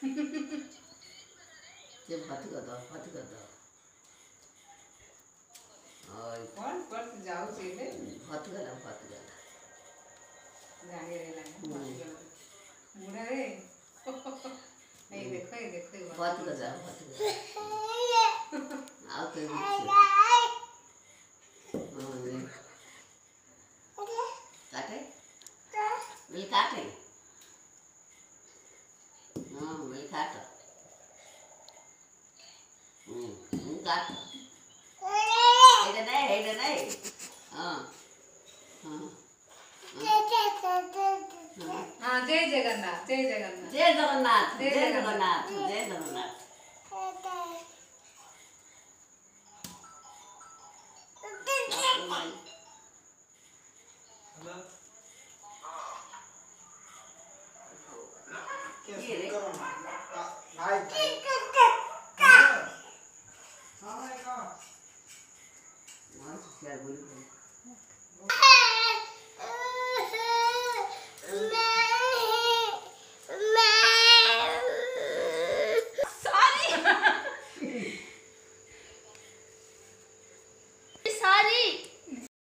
ये भात कर दो और कौन पर जाओ सीधे भात गला गाड़ी रे लाइन मुड़ा रे नहीं देखो ये भात कर जा आओ तो काटे मिल काटे हाँ मिल काटो काटो हेड नहीं हाँ हाँ हाँ जय जगन्नाथ जय जगन्नाथ जय जगन्नाथ जय जगन्नाथ जय जगन्नाथ भाई